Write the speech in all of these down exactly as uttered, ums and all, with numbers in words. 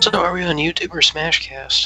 So are we on YouTube or Smashcast?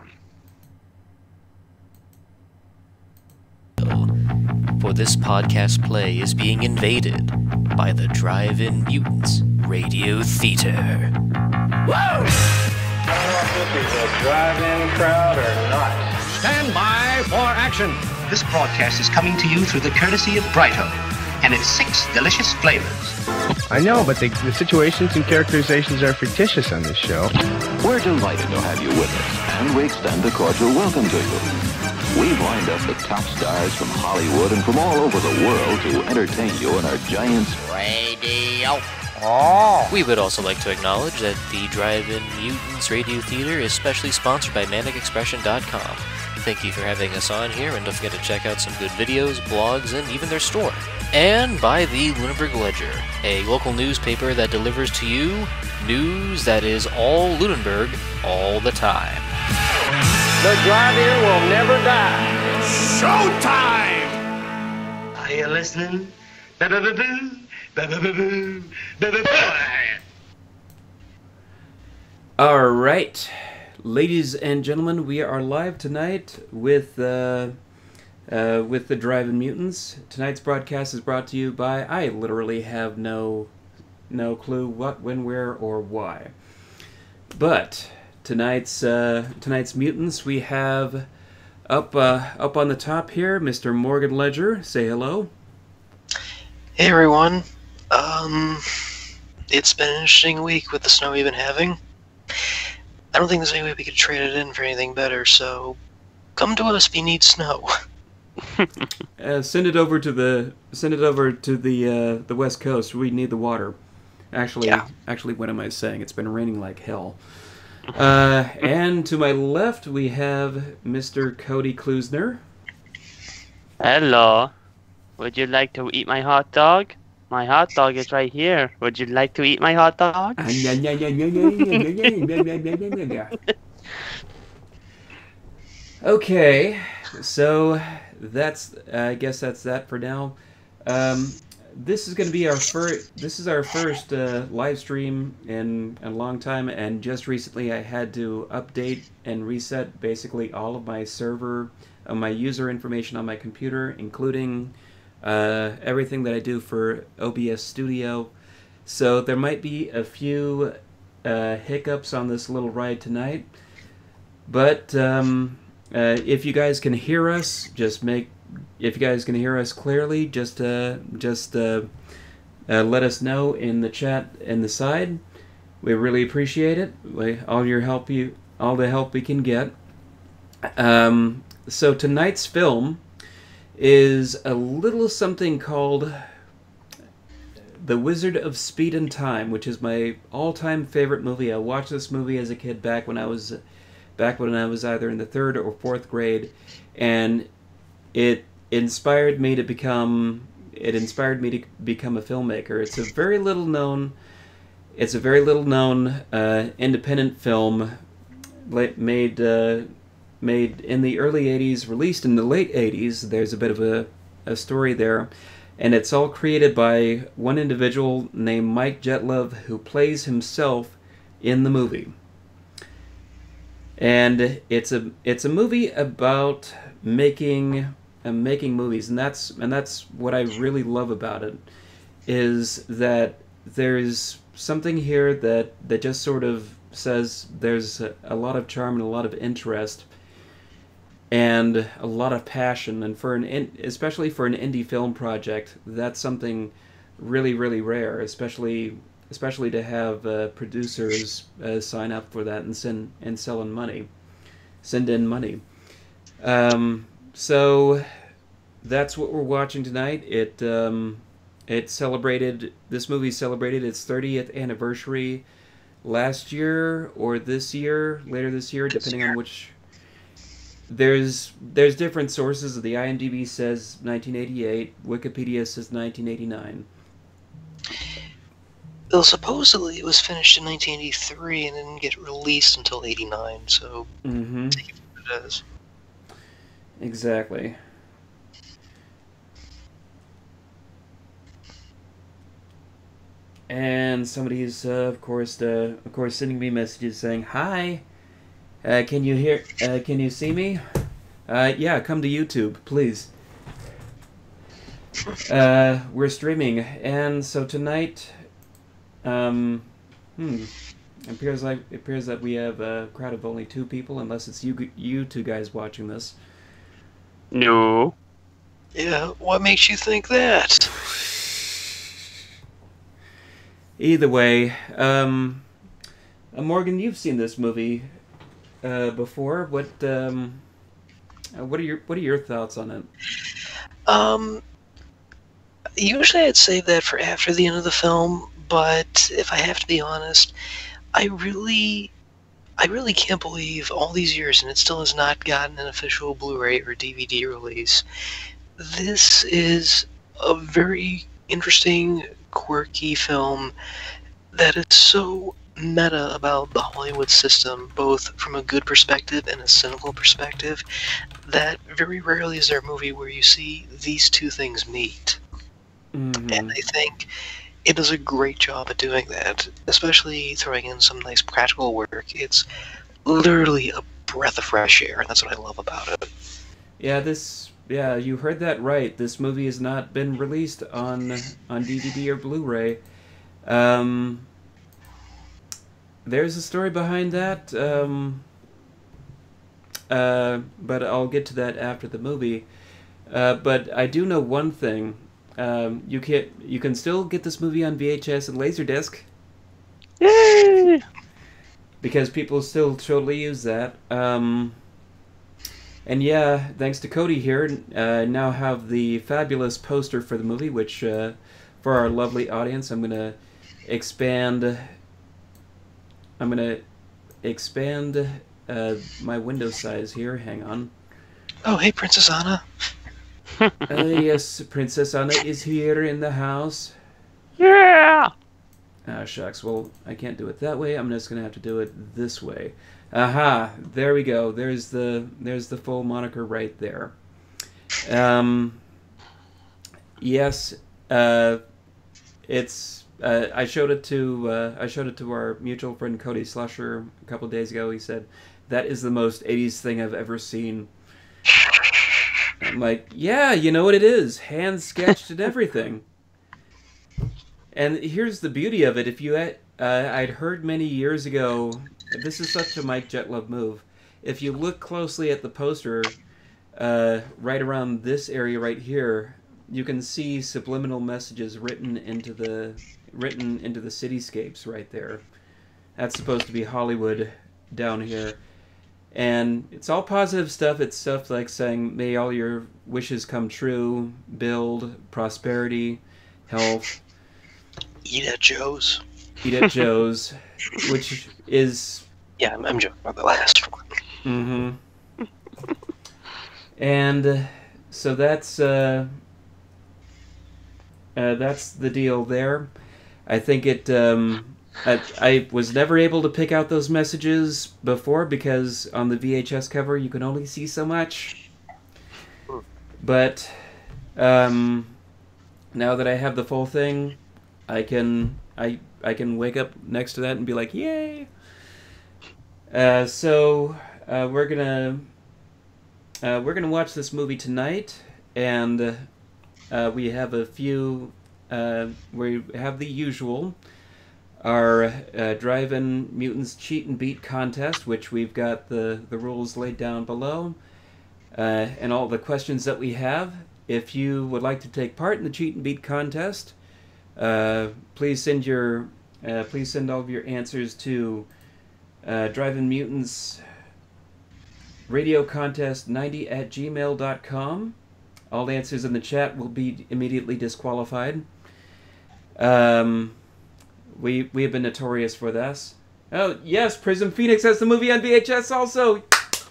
For this podcast play is being invaded by the Drive-In Mutants Radio Theater. Woo! I don't know if this is a drive-in crowd or not. Stand by for action. This broadcast is coming to you through the courtesy of Brighto and its six delicious flavors. I know, but the, the situations and characterizations are fictitious on this show. We're delighted to have you with us, and we extend a cordial welcome to you. We've lined up the top stars from Hollywood and from all over the world to entertain you in our giant Radio. Oh. We would also like to acknowledge that the Drive-In Mutants Radio Theater is specially sponsored by manic expression dot com. Thank you for having us on here, and don't forget to check out some good videos, blogs, and even their store. And by the Lunenburg Ledger, a local newspaper that delivers to you news that is all Lunenburg all the time. The drive-in will never die. Showtime! Are you listening? Ba-ba-ba-boo, ba-ba-ba-boo, ba-ba-ba. All right, ladies and gentlemen, we are live tonight with uh, uh, with the Drive-In Mutants. Tonight's broadcast is brought to you by, I literally have no no clue what, when, where, or why. But tonight's uh, tonight's mutants, we have up uh, up on the top here, Mister Morgan Ledger. Say hello. Hey everyone. Um, it's been an interesting week with the snow we've been having. I don't think there's any way we could trade it in for anything better, so come to us if you need snow. uh, send it over to the send it over to the uh, the West Coast. We need the water. Actually, yeah. actually, what am I saying? It's been raining like hell. Uh, and to my left, we have Mister Cody Klusner. Hello. Would you like to eat my hot dog? My hot dog is right here. Would you like to eat my hot dog? Okay, so that's I guess that's that for now. Um, this is going to be our first. This is our first uh, live stream in a long time, and just recently I had to update and reset basically all of my server, uh, my user information on my computer, including uh, everything that I do for O B S Studio. So there might be a few uh, hiccups on this little ride tonight, but um, uh, if you guys can hear us, just make. If you guys can hear us clearly, just uh, just uh, uh, let us know in the chat in the side. We really appreciate it. We, all your help, you all the help we can get. Um, so tonight's film is a little something called The Wizard of Speed and Time, which is my all-time favorite movie. I watched this movie as a kid back when I was back when I was either in the third or fourth grade, and it inspired me to become it inspired me to become a filmmaker. It's a very little known it's a very little known uh, independent film made uh, made in the early eighties, released in the late eighties. There's a bit of a, a story there, and it's all created by one individual named Mike Jittlov, who plays himself in the movie. And it's a it's a movie about making and making movies, and that's and that's what I really love about it, is that there's something here that that just sort of says there's a, a lot of charm and a lot of interest and a lot of passion, and for an in, especially for an indie film project, that's something really really rare, especially especially to have uh, producers uh, sign up for that and send and sell in money, send in money. Um, So that's what we're watching tonight. It um, it celebrated this movie celebrated its thirtieth anniversary last year or this year, later this year, depending on which. There's there's different sources. The IMDb says nineteen eighty-eight. Wikipedia says nineteen eighty-nine. Well, supposedly it was finished in nineteen eighty-three and didn't get released until eighty-nine. So Mm-hmm. take it for what it is. Exactly. And somebody's, uh, of course, uh, of course, sending me messages saying, "Hi, uh, can you hear? Uh, can you see me? Uh, yeah, come to YouTube, please." Uh, we're streaming, and so tonight, um, hmm, it appears like it appears that we have a crowd of only two people, unless it's you, you two guys watching this. No. Yeah, what makes you think that? Either way, um, uh, Morgan, you've seen this movie uh, before. What, um, uh, what are your what are your thoughts on it? Um. Usually I'd save that for after the end of the film, but if I have to be honest, I really, I really can't believe all these years and it still has not gotten an official Blu-ray or D V D release. This is a very interesting, quirky film that is so meta about the Hollywood system, both from a good perspective and a cynical perspective, that very rarely is there a movie where you see these two things meet. Mm-hmm. And I think it does a great job at doing that, especially throwing in some nice practical work. It's literally a breath of fresh air, and that's what I love about it. Yeah, this. Yeah, you heard that right. This movie has not been released on on D V D or Blu-ray. Um, there's a story behind that, um, uh, but I'll get to that after the movie. Uh, but I do know one thing. Um, you can you can still get this movie on V H S and Laserdisc. Yay! Because people still totally use that. Um, and yeah, thanks to Cody here, uh, now have the fabulous poster for the movie, which uh, for our lovely audience, I'm gonna expand. I'm gonna expand uh, my window size here. Hang on. Oh, hey, Princess Anna. uh, yes, Princess Anna is here in the house. Yeah! Ah, shucks. Well, I can't do it that way. I'm just gonna have to do it this way. Aha! There we go. There's the there's the full moniker right there. Um. Yes. Uh. It's. Uh, I showed it to uh, I showed it to our mutual friend Cody Slusher a couple of days ago. He said, "That is the most eighties thing I've ever seen." I'm like, yeah, you know what it is. Hand sketched and everything. And here's the beauty of it. If you had, uh, I'd heard many years ago, this is such a Mike Jittlov move. If you look closely at the poster, uh, right around this area right here, you can see subliminal messages written into the written into the cityscapes right there. That's supposed to be Hollywood down here. And it's all positive stuff. It's stuff like saying, may all your wishes come true, build, prosperity, health. Eat at Joe's. Eat at Joe's, which is... Yeah, I'm, I'm joking about the last one. Mm-hmm. And uh, so that's, uh, uh, that's the deal there. I think it... Um, I, I was never able to pick out those messages before because on the V H S cover you can only see so much. But um, now that I have the full thing, I can I I can wake up next to that and be like, yay! Uh, so uh, we're gonna uh, we're gonna watch this movie tonight, and uh, we have a few. Uh, we have the usual. Our uh, Drive-In Mutants Cheat and Beat contest, which we've got the, the rules laid down below, uh, and all the questions that we have. If you would like to take part in the Cheat and Beat contest, uh, please send your uh, please send all of your answers to uh, Drive-In Mutants Radio Contest ninety at gmail dot com. All answers in the chat will be immediately disqualified. Um. We we have been notorious for this. Oh yes, Prism Phoenix has the movie on V H S also.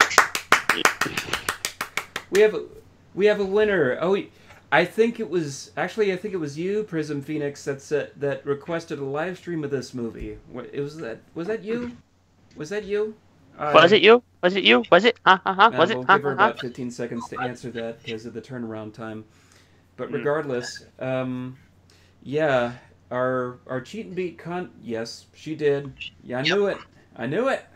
We have a, we have a winner. Oh, I think it was actually I think it was you, Prism Phoenix, that's uh, that requested a live stream of this movie. What it was that was that you? Was that you? Uh, Was it you? Was it you? Was it? Ha ha ha. Was uh, it? We'll Ha give her ha ha. about fifteen seconds to answer that because of the turnaround time. But regardless, um, yeah. our our cheat and beat con. Yes, she did. Yeah, I knew it. I knew it.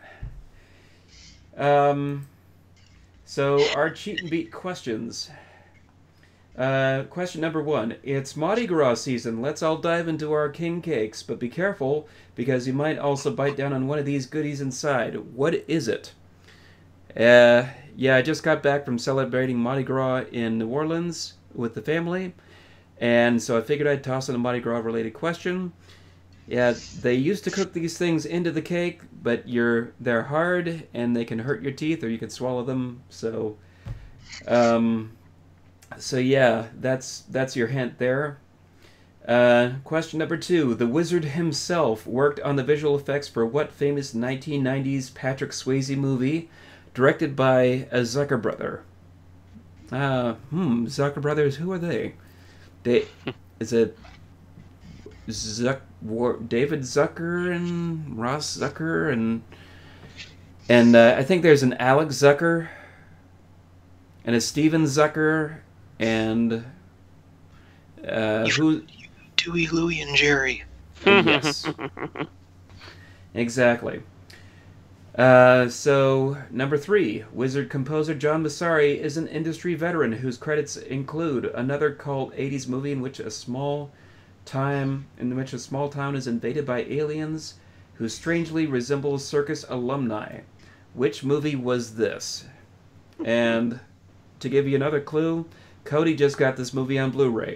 Um. So our cheat and beat questions. Uh, question number one. It's Mardi Gras season. Let's all dive into our king cakes, but be careful because you might also bite down on one of these goodies inside. What is it? Uh, yeah, I just got back from celebrating Mardi Gras in New Orleans with the family, and so I figured I'd toss in a Mardi Gras related question. Yeah, they used to cook these things into the cake, but you're they're hard and they can hurt your teeth or you can swallow them. So, um, so yeah, that's that's your hint there. Uh, question number two: the wizard himself worked on the visual effects for what famous nineteen nineties Patrick Swayze movie, directed by a Zucker brother? Uh, hmm, Zucker brothers. Who are they? They is it Zuck, David Zucker and Ross Zucker and and uh, I think there's an Alex Zucker and a Steven Zucker and uh, who? Dewey, Louie, and Jerry. Yes, exactly. Uh, so, number three, wizard composer John Massari is an industry veteran whose credits include another cult eighties movie in which a small time in which a small town is invaded by aliens who strangely resemble circus alumni. Which movie was this? And to give you another clue, Cody just got this movie on Blu-ray.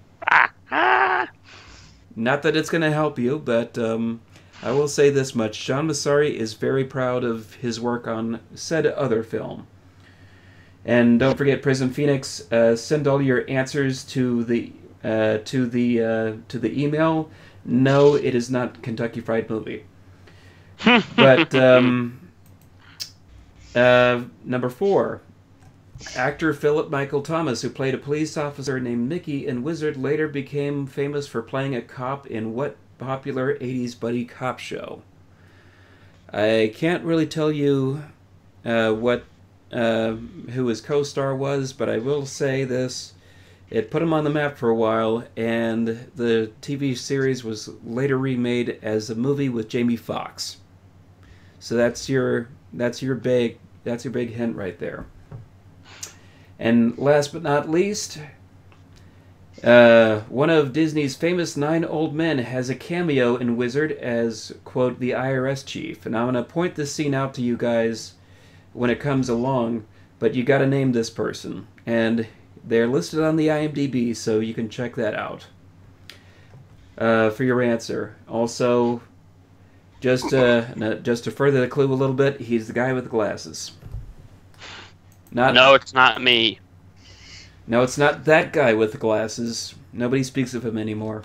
Not that it's going to help you, but um, I will say this much. John Massari is very proud of his work on said other film. And don't forget Prison Phoenix. Uh, send all your answers to the uh, to the uh, to the email. No, it is not Kentucky Fried Movie. But um, uh, number four. Actor Philip Michael Thomas, who played a police officer named Mickey in Wizard, later became famous for playing a cop in what popular eighties buddy cop show? I can't really tell you uh, what uh, who his co-star was, but I will say this. It put him on the map for a while, and the T V series was later remade as a movie with Jamie Foxx. So that's your that's your big that's your big hint right there. And last but not least, uh, one of Disney's famous nine old men has a cameo in Wizard as, quote, the I R S chief. And I'm going to point this scene out to you guys when it comes along, but you got to name this person. And they're listed on the I M D B, so you can check that out uh, for your answer. Also, just, uh, just to further the clue a little bit, he's the guy with the glasses. Not, no, it's not me. No, it's not that guy with the glasses. Nobody speaks of him anymore.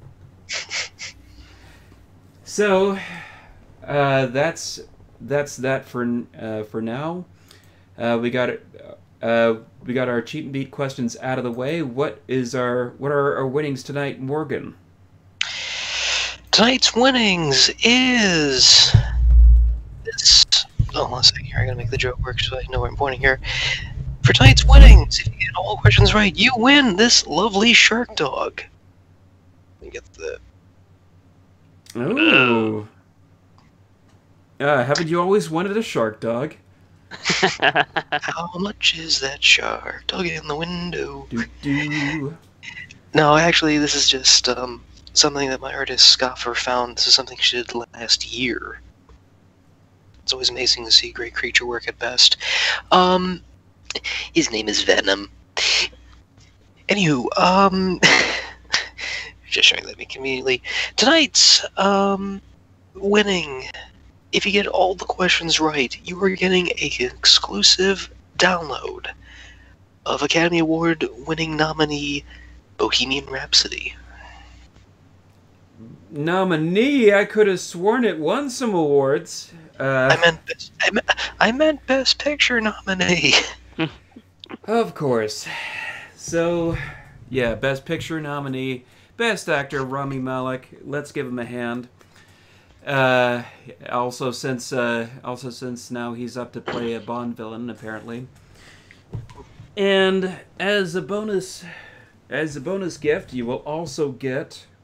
So, uh, that's that's that for uh, for now. Uh, we got uh, we got our cheat and beat questions out of the way. What is our what are our winnings tonight, Morgan? Tonight's winnings is this. Oh, one second here. I gotta make the joke work so I know where I'm pointing here. For tonight's winnings, if you get all questions right, you win this lovely shark dog. Let me get the. Oh. Uh, haven't you always wanted a shark dog? How much is that shark dog in the window? Do do. No, actually, this is just um, something that my artist Scoffer found. This is something she did last year. It's always amazing to see great creature work at best. Um, his name is Venom. Anywho, um, just showing that me conveniently. Tonight's um, winning, if you get all the questions right, you are getting an exclusive download of Academy Award winning nominee Bohemian Rhapsody. Nominee? I could have sworn it won some awards. Uh, I meant best, I, meant, I meant Best Picture nominee. Of course. So, yeah, Best Picture nominee, Best Actor Rami Malek. Let's give him a hand. Uh, also, since uh, also since now he's up to play a Bond villain, apparently. And as a bonus, as a bonus gift, you will also get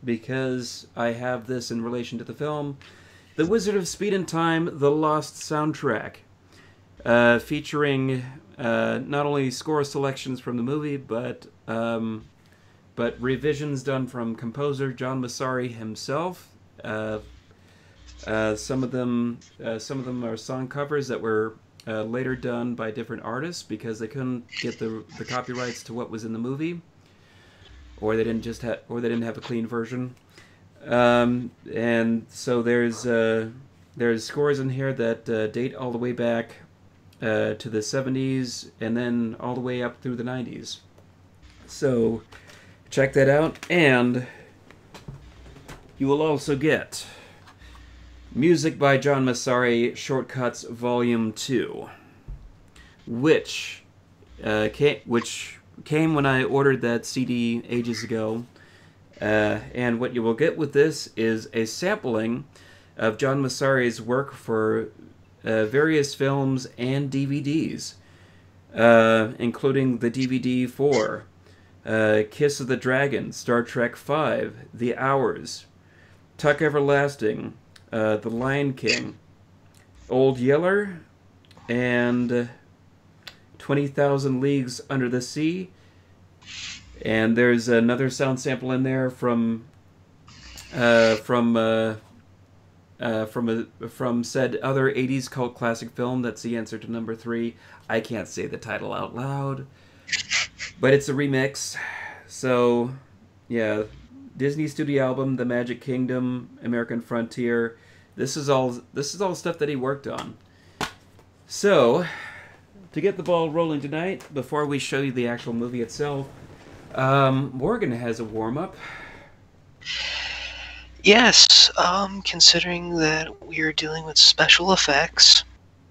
because I have this in relation to the film, The Wizard of Speed and Time, The Lost Soundtrack, uh, featuring uh, not only score selections from the movie, but um, but revisions done from composer John Massari himself. Uh, uh, some of them, uh, some of them are song covers that were uh, later done by different artists because they couldn't get the the copyrights to what was in the movie, or they didn't just have, or they didn't have a clean version. Um, and so there's uh, there's scores in here that uh, date all the way back uh, to the seventies and then all the way up through the nineties. So check that out, and you will also get music by John Massari, Shortcuts Volume two, which uh, came, which came when I ordered that C D ages ago. Uh, and what you will get with this is a sampling of John Massari's work for uh, various films and D V Ds, uh, including the D V D for uh, Kiss of the Dragon, Star Trek five, The Hours, Tuck Everlasting, uh, The Lion King, Old Yeller, and twenty thousand Leagues Under the Sea. And there's another sound sample in there from uh, from uh, uh, from a from said other eighties cult classic film. That's the answer to number three. I can't say the title out loud, but it's a remix. So yeah, Disney Studio album, The Magic Kingdom, American Frontier. This is all this is all stuff that he worked on. So to get the ball rolling tonight, before we show you the actual movie itself, Um, Morgan has a warm-up. Yes, um, considering that we're dealing with special effects,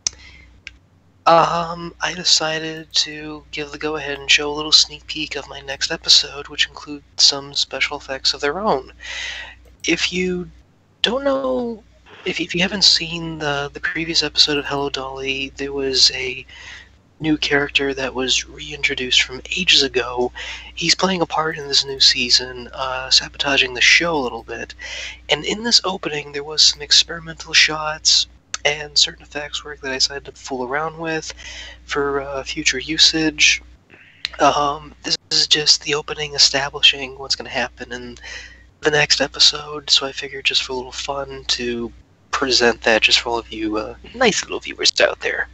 um, I decided to give the go-ahead and show a little sneak peek of my next episode, which includes some special effects of their own. If you don't know, if, if you haven't seen the, the previous episode of Hello Dolly, there was a new character that was reintroduced from ages ago. He's playing a part in this new season, uh, sabotaging the show a little bit. And in this opening, there was some experimental shots and certain effects work that I decided to fool around with for uh, future usage. Um, this is just the opening establishing what's going to happen in the next episode, so I figured just for a little fun to present that just for all of you uh, nice little viewers out there.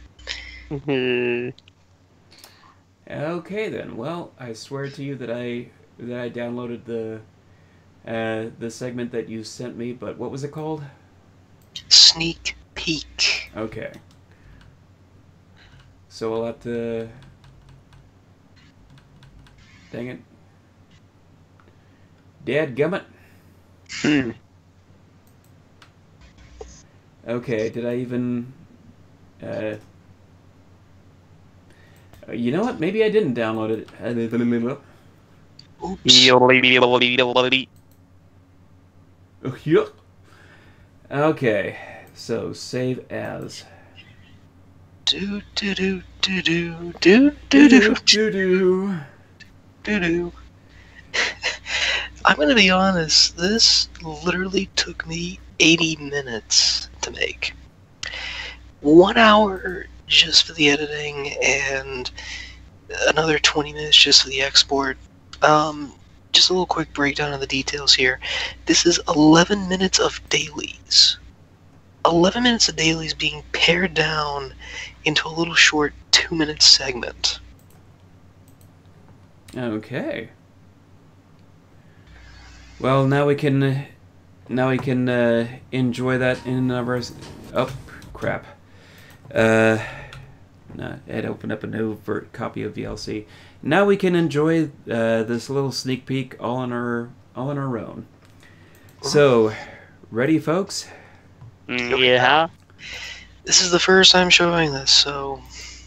Okay then. Well, I swear to you that I that I downloaded the uh, the segment that you sent me. But what was it called? Sneak peek. Okay. So we'll have to. Dang it. Dadgummit. Hmm. Okay. Did I even? Uh, You know what? Maybe I didn't download it. Oops. Okay, so save as. Do do do do do do do do do do do do. I'm gonna be honest. This literally took me eighty minutes to make. One hour just for the editing, and another twenty minutes just for the export. Um, just a little quick breakdown of the details here. This is eleven minutes of dailies. eleven minutes of dailies being pared down into a little short two minute segment. Okay. Well, now we can, now we can uh, enjoy that in our. Oh, crap. Uh, no, it opened up a new vert copy of V L C. Now we can enjoy uh, this little sneak peek all on our all on our own. So, ready, folks? Yeah. This is the first time showing this, so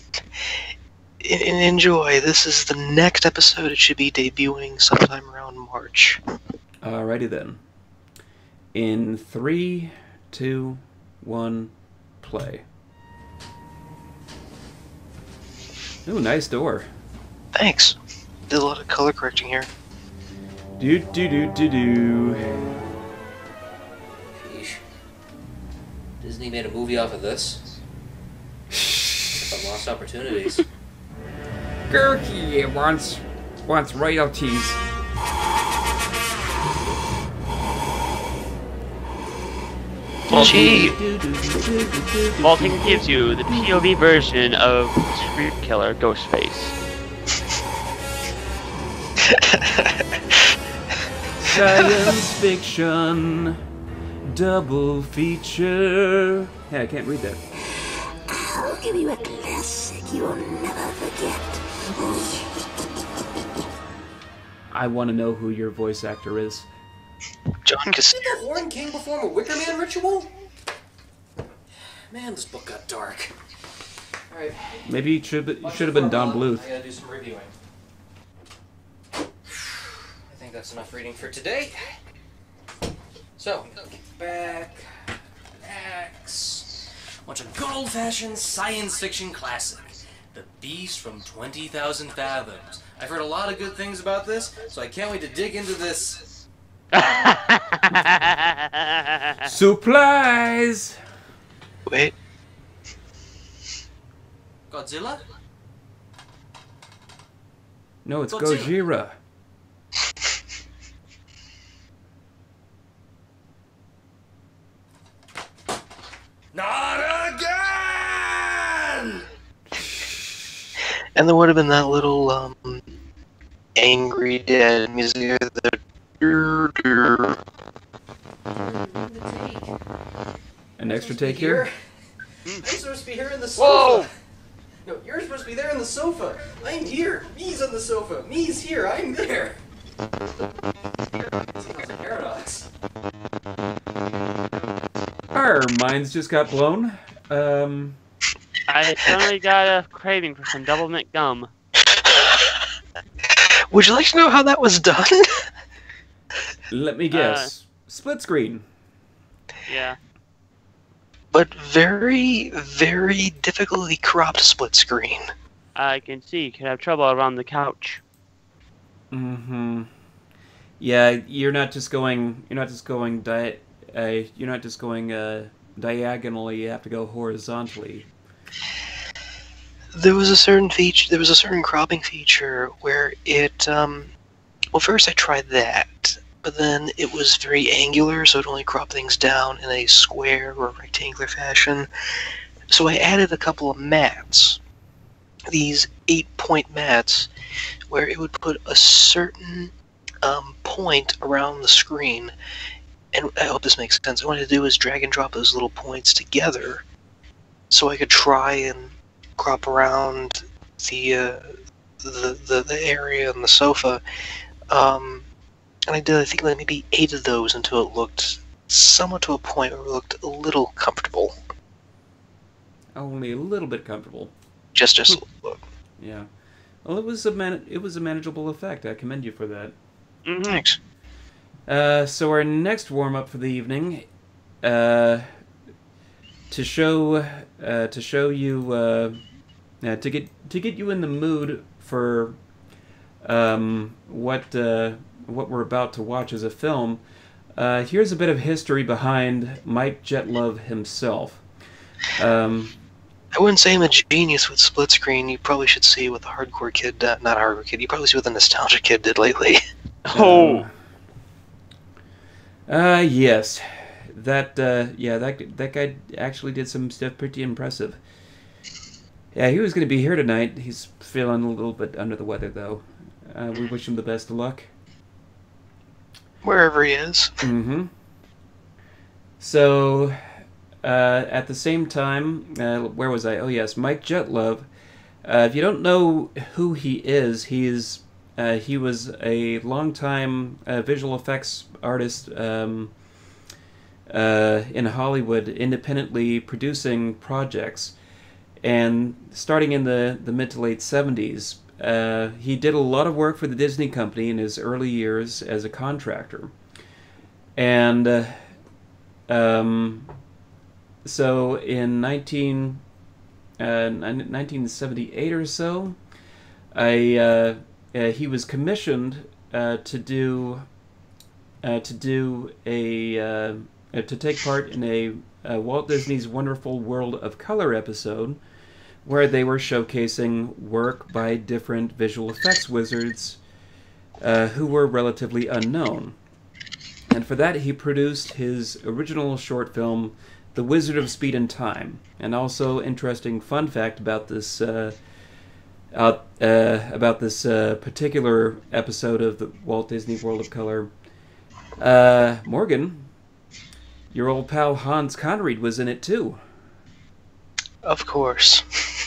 en enjoy. This is the next episode. It should be debuting sometime around March. Alrighty then. In three, two, one, play. Ooh, nice door. Thanks. Did a lot of color correcting here. Do do do do do. Sheesh. Disney made a movie off of this. Some lost opportunities. Gurky wants wants royalties. Gee. Malting gives you the P O V version of Street Killer Ghostface. Science fiction double feature. Hey, I can't read that. I'll give you a classic you'll never forget. I want to know who your voice actor is. John Massari. Did the Horn King perform a Wicker Man ritual? Man, this book got dark. Alright. Maybe it should it should have been Don Bluth. I gotta do some reviewing. I think that's enough reading for today. So, back, X. Watch a good old-fashioned science fiction classic. The Beast from twenty thousand Fathoms. I've heard a lot of good things about this, so I can't wait to dig into this. Supplies! Wait. Godzilla? No, it's Godzilla. Gojira. Not again! And there would have been that little um, angry dad music. The An extra take here? I'm supposed to be here in the Whoa! sofa. No, you're supposed to be there in the sofa. I'm here. Me's on the sofa. Me's here. I'm there. Sounds like a paradox. Our minds just got blown. Um, I suddenly got a craving for some double mint gum. Would you like to know how that was done? let me guess. Uh, Split screen. Yeah. But very, very difficultly cropped split screen. I can see you could have trouble around the couch. Mm-hmm. Yeah, you're not just going. You're not just going di. Uh, you're not just going uh, diagonally. You have to go horizontally. There was a certain feature. There was a certain cropping feature where it. Um, well, first I tried that, but then it was very angular, so it only cropped things down in a square or rectangular fashion. So I added a couple of mats. These eight-point mats, where it would put a certain um, point around the screen. And I hope this makes sense. What I wanted to do is drag and drop those little points together, so I could try and crop around the uh, the, the the area on the sofa. Um, and I did, I think, like maybe eight of those until it looked somewhat to a point where it looked a little comfortable. Only a little bit comfortable. Just, just a little. Yeah. Well, it was a man. It was a manageable effect. I commend you for that. Mm-hmm. Thanks. Uh, so our next warm-up for the evening, uh, to show, uh, to show you, uh, uh, to get to get you in the mood for, um, what uh, what we're about to watch as a film. Uh, here's a bit of history behind Mike Jittlov himself. Um, I wouldn't say I'm a genius with split screen. You probably should see what the hardcore kid, uh, not hardcore kid. You probably see what the nostalgia kid did lately. Oh. Uh, yes. That, uh, yeah, that that guy actually did some stuff pretty impressive. Yeah, he was going to be here tonight. He's feeling a little bit under the weather, though. Uh, we wish him the best of luck. Wherever he is. Mm-hmm. So, uh, at the same time, uh, where was I? Oh, yes, Mike Jittlov. Uh, if you don't know who he is, he's uh, he was a longtime uh, visual effects artist um, uh, in Hollywood, independently producing projects. And starting in the, the mid to late seventies, uh, he did a lot of work for the Disney Company in his early years as a contractor. And uh, um, so in nineteen, uh, nineteen seventy-eight or so, I, uh, uh, he was commissioned uh, to do uh, to do a uh, to take part in a, a Walt Disney's Wonderful World of Color episode, where they were showcasing work by different visual effects wizards uh, who were relatively unknown. And for that, he produced his original short film, The Wizard of Speed and Time. And also, interesting fun fact about this uh, uh, uh, about this uh, particular episode of the Walt Disney World of Color. Uh, Morgan, your old pal Hans Conried was in it too. Of course.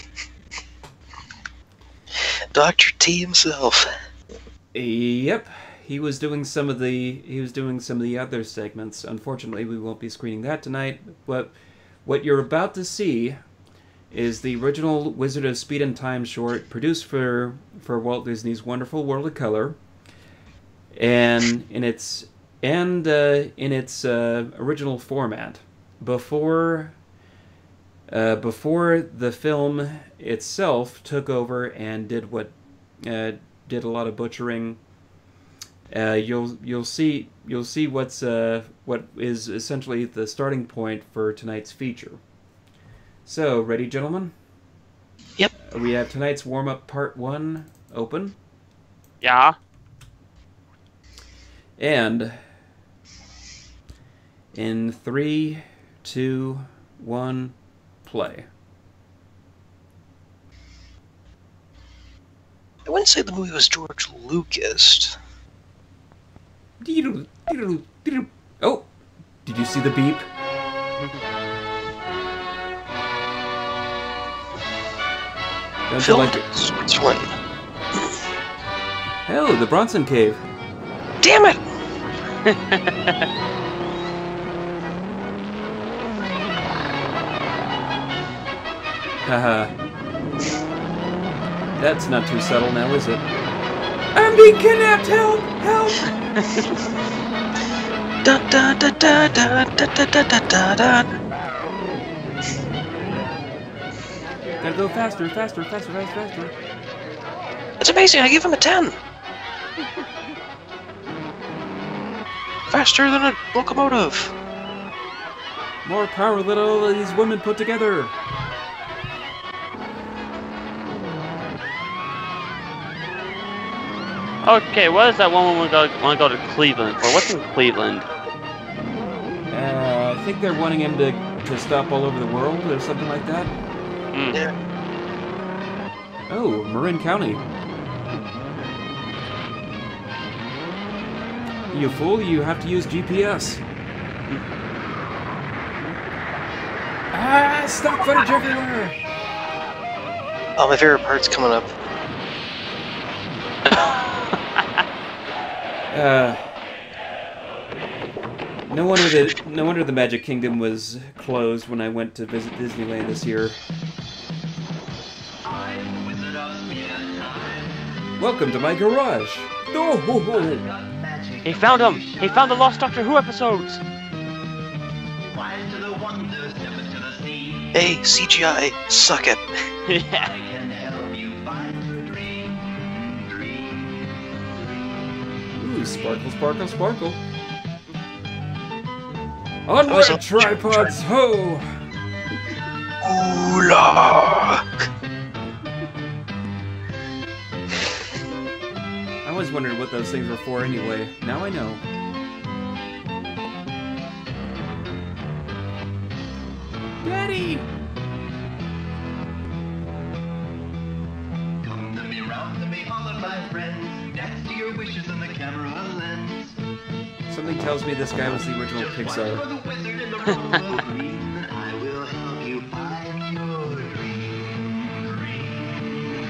Doctor T himself. Yep, he was doing some of the he was doing some of the other segments. Unfortunately, we won't be screening that tonight. But what you're about to see is the original Wizard of Speed and Time short produced for for Walt Disney's Wonderful World of Color, and in its and uh, in its uh, original format before. Uh, before the film itself took over and did what uh, did a lot of butchering, uh, you'll you'll see you'll see what's uh, what is essentially the starting point for tonight's feature. So, ready, gentlemen? Yep. Uh, we have tonight's warm-up part one open. Yeah. And in three, two, one. Play. I wouldn't say the movie was George Lucas. Oh, did you see the beep? Don't you Filmed like in it? Switzerland. Oh, the Bronson Cave. Damn it! Haha. That's not too subtle now, is it? I'm being kidnapped! Help! Help! Da da da da da da da da da da. Gotta go faster, faster, faster, faster, faster. That's amazing, I give him a ten. Faster than a locomotive. More power than all of these women put together. Okay, what is that one when we want to go to Cleveland for? What's in Cleveland? Uh, I think they're wanting him to, to stop all over the world or something like that. Mm. Yeah. Oh, Marin County. You fool, you have to use G P S. Ah, stock footage everywhere! Oh, my favorite part's coming up. Uh, no wonder the no wonder the Magic Kingdom was closed when I went to visit Disneyland this year. Welcome to my garage. Oh, ho, ho. He found him! He found the Lost Doctor Who episodes! Hey, C G I, suck it. Yeah. Ooh, sparkle, sparkle, sparkle. Onward, tripods, ho! Ooh-la! I always wondered what those things were for anyway. Now I know. Daddy! Come to me, round to me, all of my friends. Dance to your wishes in the camera lens. Something tells me this guy was the original Pixar. For the wizard in the role of green, I will help you find your dream, dream,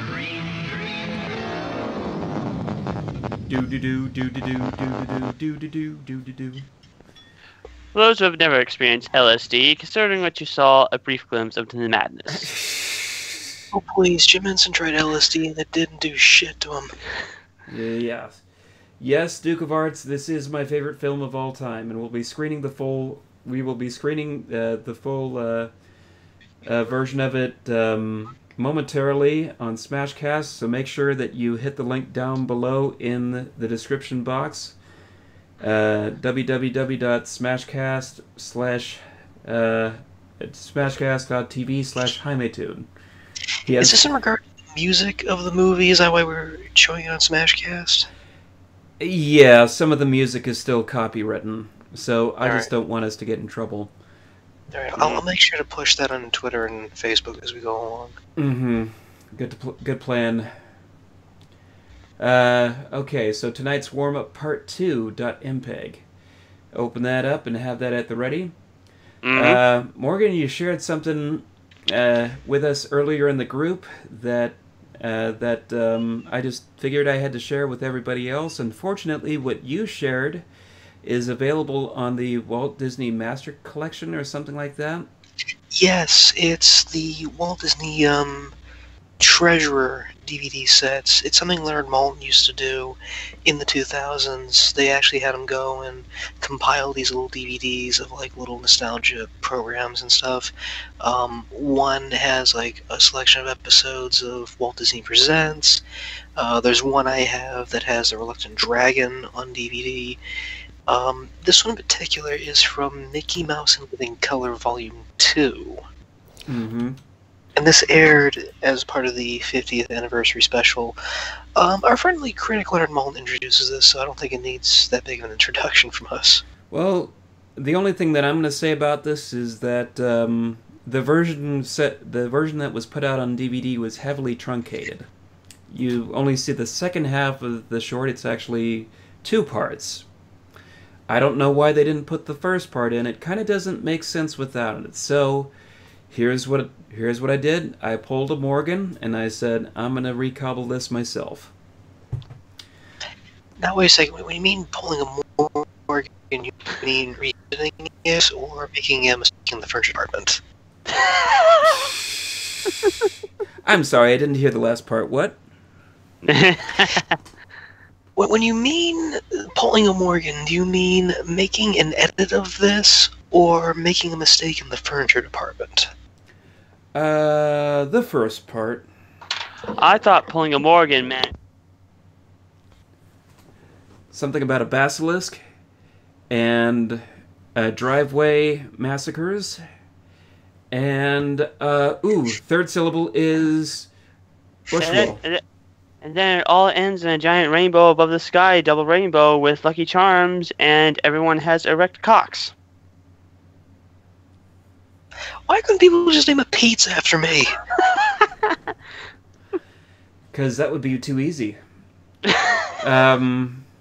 dream, dream. Do do do do do do do do do do do do do. For those who have never experienced L S D, considering what you saw, a brief glimpse of the madness. Oh please, Jim Henson tried L S D and it didn't do shit to him. Yeah. Yes, Duke of Arts, this is my favorite film of all time, and we'll be screening the full. We will be screening uh, the full uh, uh, version of it um, momentarily on Smashcast. So make sure that you hit the link down below in the description box, uh, www.smashcast slash uh, smashcast.tv slash Jaimetud. Is this in regard to the music of the movie? Is that why we're showing it on Smashcast? Yeah, some of the music is still copywritten, so I All just right. don't want us to get in trouble. All right, I'll, I'll make sure to push that on Twitter and Facebook as we go along. Mm-hmm. Good, to pl- good plan. Uh, okay, so tonight's warm-up part two dot M P E G. Open that up and have that at the ready. Mm-hmm. Uh, Morgan, you shared something uh, with us earlier in the group that uh, that um, I just figured I had to share with everybody else. Unfortunately, what you shared is available on the Walt Disney Master Collection or something like that. Yes, it's the Walt Disney um, Treasurer D V D sets. It's something Leonard Maltin used to do in the two thousands. They actually had him go and compile these little D V Ds of like little nostalgia programs and stuff. Um, one has like a selection of episodes of Walt Disney Presents. Uh, there's one I have that has The Reluctant Dragon on D V D. Um, this one in particular is from Mickey Mouse in Living Color Volume two. Mm-hmm. And this aired as part of the fiftieth anniversary special. Um, our friendly critic Leonard Maltin introduces this, so I don't think it needs that big of an introduction from us. Well, the only thing that I'm going to say about this is that um, the version set, the version that was put out on D V D was heavily truncated. You only see the second half of the short. It's actually two parts. I don't know why they didn't put the first part in. It kind of doesn't make sense without it. So here's what here's what I did. I pulled a Morgan and I said, I'm going to recobble this myself. Now wait a second. When you mean pulling a Morgan, you mean revisiting it or making a mistake in the furniture department? I'm sorry, I didn't hear the last part. What? When you mean pulling a Morgan, do you mean making an edit of this or making a mistake in the furniture department? Uh, the first part. I thought pulling a Morgan meant Something about a basilisk and uh, driveway massacres. And, uh, ooh, third syllable is bush and then, roll. and then- and then it all ends in a giant rainbow above the sky, double rainbow with Lucky Charms, and everyone has erect cocks. Why couldn't people just name a pizza after me? Because that would be too easy. um,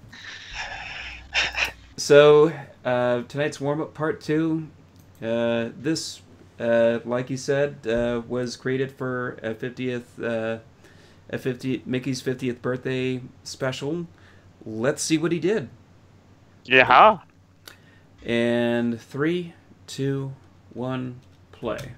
so, uh, tonight's warm-up part two. Uh, this, uh, like you said, uh, was created for a fiftieth... Uh, A fifty Mickey's fiftieth birthday special. Let's see what he did. Yeah. And three, two, one, play.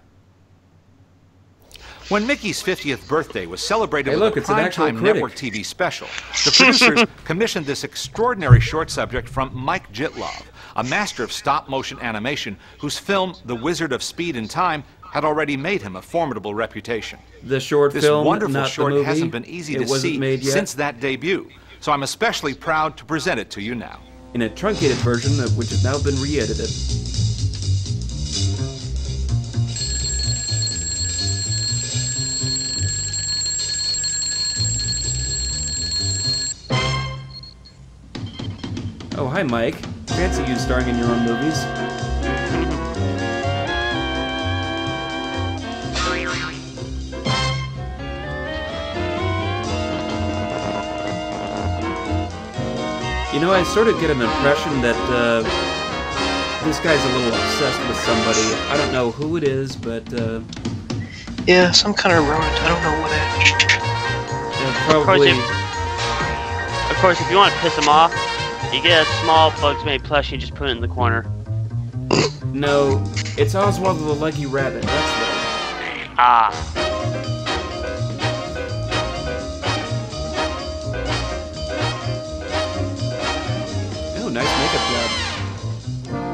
When Mickey's fiftieth birthday was celebrated Hey, with look, a it's an actual primetime critic. network T V special, the producers commissioned this extraordinary short subject from Mike Jittlov, a master of stop-motion animation whose film The Wizard of Speed and Time had already made him a formidable reputation. The short This film, wonderful not short the movie. hasn't been easy It to wasn't see made yet. since that debut, so I'm especially proud to present it to you now. In a truncated version, of which has now been re-edited. Oh, hi, Mike. Fancy you starring in your own movies. You know, I sort of get an impression that uh, this guy's a little obsessed with somebody. I don't know who it is, but uh, Yeah, some kind of rodent. I don't know what it is. uh, probably. Of course, if, of course, if you want to piss him off, you get a small Bugs Made plushie and just put it in the corner. No, it's Oswald the Lucky Rabbit. That's right. Ah. Oh, nice makeup job.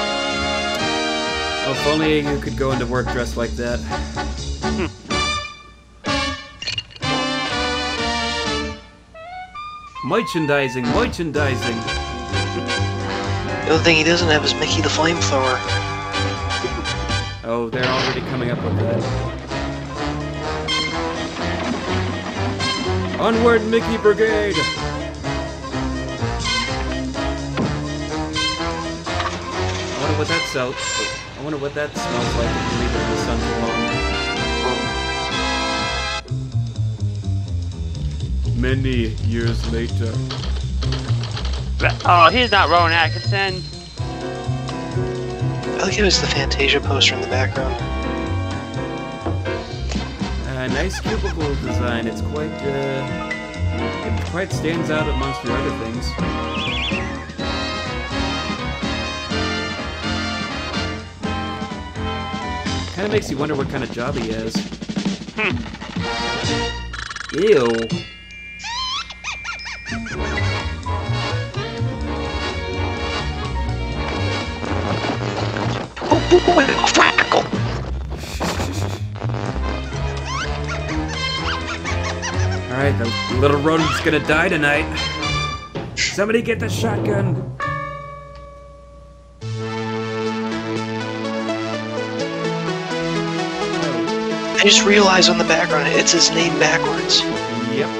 Oh, if only you could go into work dressed like that. Merchandising, merchandising. The only thing he doesn't have is Mickey the Flamethrower. Oh, they're already coming up with that. Onward, Mickey Brigade! I wonder what that sells. I wonder what that smells like if you leave it in the sun too long. Many years later. Oh, he's not Rowan Atkinson. I like it was the Fantasia poster in the background. Uh, nice cubicle design. It's quite, uh, it quite stands out amongst your other things. Kind of makes you wonder what kind of job he has. Hmm. Ew. Alright, the little rodent's gonna die tonight. Somebody get the shotgun. I just realized on the background it's his name backwards. Yep.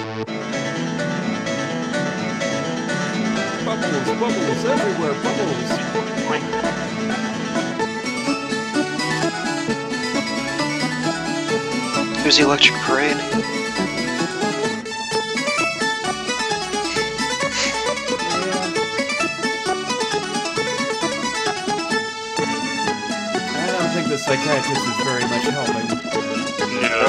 Bubbles, bubbles everywhere, bubbles. Here's the Electric Parade. I don't think the psychiatrist is very much helping. No.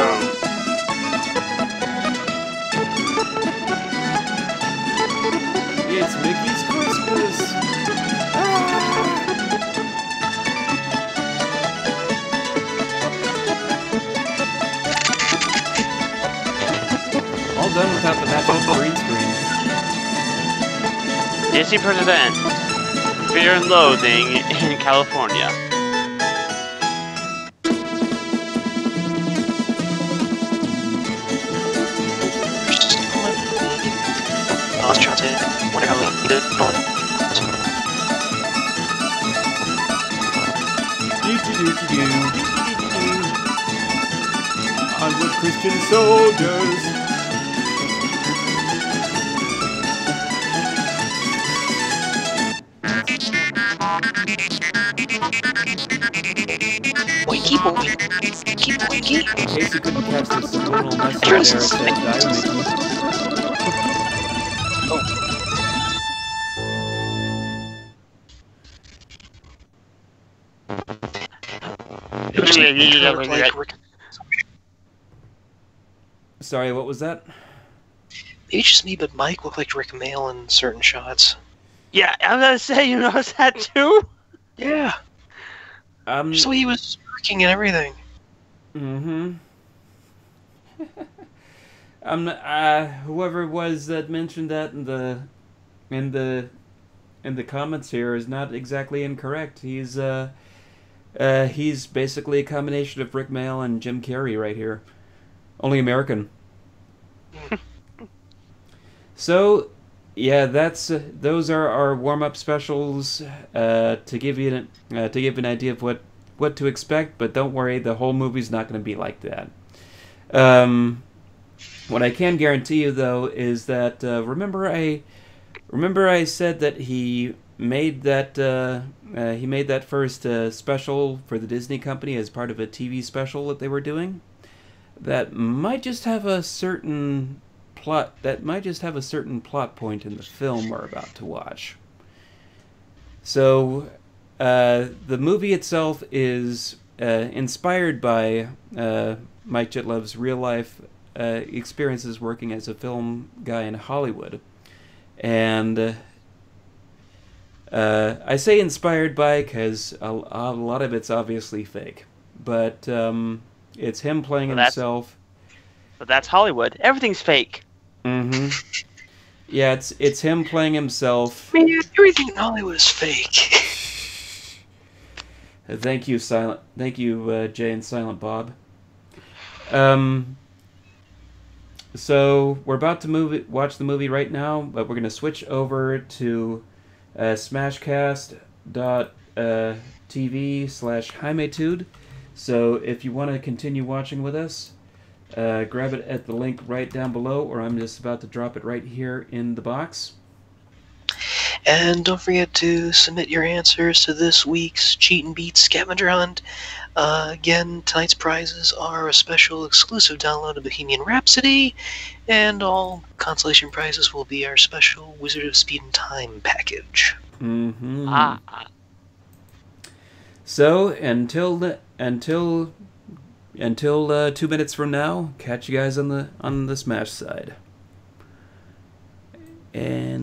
It's Mickey's Christmas! Ah! All done without the magical green screen. Disney presents Fear and Loathing in California. Onward, Christian soldiers! Winky boy. Winky winky. In case you couldn't catch the subliminal message there, it said die, Mickey. Sorry, what was that? Maybe just me, but Mike looked like Rick Mail in certain shots. Yeah, I was gonna say, you noticed that too? Yeah. Um, just the way he was working and everything. Mm-hmm. um, uh, whoever it was that mentioned that in the, in the, in the comments here is not exactly incorrect. He's, uh, uh, he's basically a combination of Rick Mail and Jim Carrey right here. Only American. So, yeah, that's uh, those are our warm-up specials uh, to give you an, uh, to give an idea of what what to expect. But don't worry, the whole movie's not going to be like that. Um, what I can guarantee you, though, is that uh, remember I remember I said that he made that uh, uh, he made that first uh, special for the Disney company as part of a T V special that they were doing. That might just have a certain plot. That might just have a certain plot point in the film we're about to watch. So, uh, the movie itself is uh, inspired by uh, Mike Jitlov's real life uh, experiences working as a film guy in Hollywood, and uh, uh, I say inspired by because a, a lot of it's obviously fake, but. Um, It's him playing well, himself. But that's Hollywood. Everything's fake. Mm-hmm. Yeah, it's it's him playing himself. Man, everything in Hollywood is fake. Thank you, Silent. Thank you, uh, Jay and Silent Bob. Um. so we're about to move watch the movie right now, but we're going to switch over to uh, smashcast dot t v slash Jaimetud. So if you want to continue watching with us, uh, grab it at the link right down below, or I'm just about to drop it right here in the box. And don't forget to submit your answers to this week's Cheat and Beat Scavenger Hunt. Uh, again, tonight's prizes are a special exclusive download of Bohemian Rhapsody, and all consolation prizes will be our special Wizard of Speed and Time package. Mm-hmm. Ah. So until the, until until uh, two minutes from now, catch you guys on the on the Smash side. And